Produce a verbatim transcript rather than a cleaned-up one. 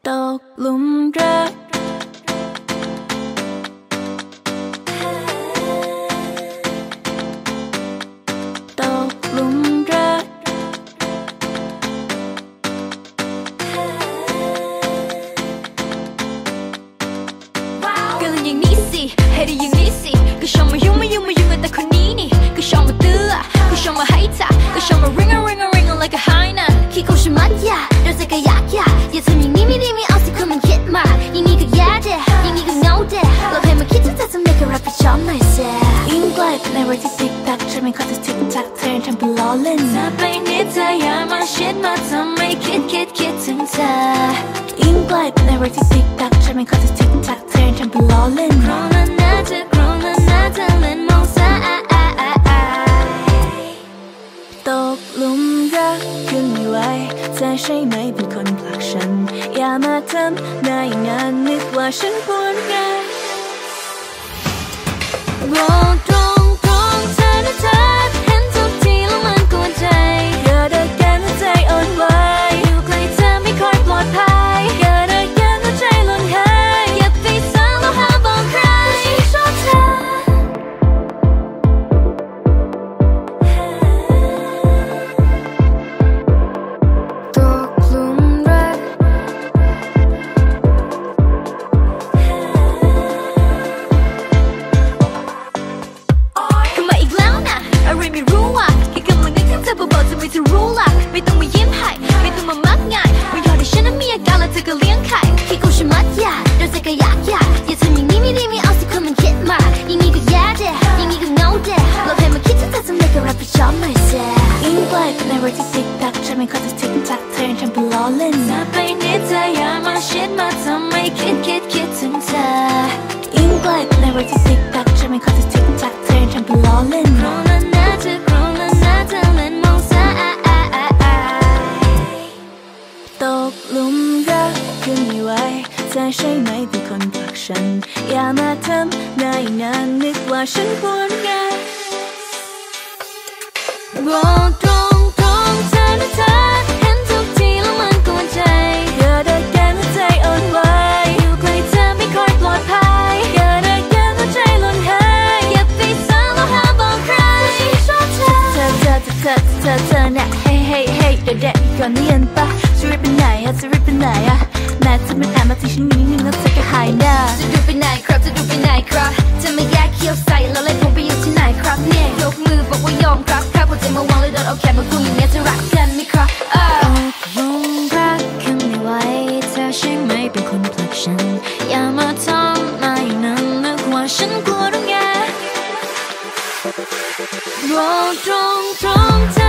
ตกหลุมรักตกหลุมรักก็เลยอย่างนี้สิให้ได้อย่างนี้สิก็ชอบมายุ่งมายุ่งมายุ่งกับแต่คนนี้นี่ก็ชอบมาเตือก็ชอบมาให้ท่าก็ชอบมา ring a ring a ring a like a high นะขี้เขาฉันมัดยาเดินใจก็ยากยาอย่าทำอย่างนี้ไม่ได้ไม่เอาสิคุณมันคิดมาอย่างนี้ก็แย่เด้อย่างนี้ก็เงาเด้เราให้มาคิดจะจะทำให้กับรับผิดชอบหน่อยเสียยิ่งไกลในวันที่ติ๊กตักฉันไม่ขอจะติ๊กตักเธอทำเป็นล้อเล่นถ้าไปนิดเธออย่ามาชิดมาทำให้คิดคิดคิดถึงเธอยิ่งไกลในวันที่ติ๊กตักฉันไม่ขอจะติ๊กตักเธอทำเป็นล้อเล่นเพราะนั้นนะเธอเพราะนั้นนะเธอเล่นมองซะตกหลุมรักขึ้นไม่ไหวเธอใช่ไหมเป็นคนผลักฉันอย่ามาทำหน้าอย่างนั้นนึกว่าฉันควรไงบอกตรงตรงเธอนะเธอเห็นทุกทีแล้วมันกวนใจเกิดอาการหัวใจอ่อนไหวอยู่ใกล้เธอไม่ค่อยปลอดภัยเกิดอาการหัวใจหล่นหายอย่าไปสั่งแล้วห้ามบอกใครชอบเธอไม่รู้ว่าแค่กำลังนึกถึงเธอเบาๆจะไม่เธอรู้ล่ะไม่ต้องมายิ้มให้ไม่ต้องมามักง่ายไม่ยอมให้ฉันนั้นมีอาการแล้วเธอก็เลี้ยงไข่ขี้กูฉันมัดยาโดนใจก็ยากยากอย่าทำอย่างนี้ไม่ได้ไม่เอาสิคนมันคิดมาอย่างนี้ก็แย่เด้อย่างนี้ก็เงาเด้เราให้มาคิดจะทำให้กับรับผิดชอบหน่อยเสียยิ่งไกลในวันที่ติ๊กตักฉันไม่ขอจะติ๊กตักเธอทำเป็นล้อเล่นถ้าไปนิดเธออย่ามาชิดมาทำให้คิดคิดคิดถึงเธอยิ่งไกลในวันที่ติ๊กตักฉันไม่ขอจะติ๊กตักเธอทำเป็นล้อเล่นเพราะนั้นนะเธอเพราะนั้นนะเธอเล่นมองซะตกหลุมรักขึ้นไม่ไหวเธอใช่ไหมเป็นคนผลักฉันอย่ามาทำหน้าอย่างนั้นนึกว่าฉันควรไงบอกตรงตรงเธอนะเธอเห็นทุกทีแล้วมันกวนใจเกิดอาการหัวใจอ่อนไหวอยู่ใกล้เธอไม่ค่อยปลอดภัยเกิดอาการหัวใจหล่นหายอย่าไปสั่งแล้วห้ามบอกใครชอบเธอเธอเธอเธอเธอเธอน่ะเฮ้เฮ้เฮ้เด็กเด็กก่อนเรียนปะจะรีบไปไหนอะจะรีบไปไหนอะแม้จะไม่แอบมาที่ฉันมีนิดนึงแล้วเธอก็หายหน้าจะดูไปไหนครับจะดูไปไหนครับจะไม่แยกเขี้ยวใส่แล้วเลยผมไปอยู่ที่ไหนครับเนี่ยยกมือบอกว่ายอมครับครับหัวใจมาวางเลยโดนเอาแขนมาคุยอย่างเงี้ยจะรักกันไหมครับเออตกลงรักกันไม่ไหวเธอใช่ไหมเป็นคนผลักฉันอย่ามาทำหน้าอย่างนั้นนึกว่าฉันกลัวหรือไงบอกตรงตรง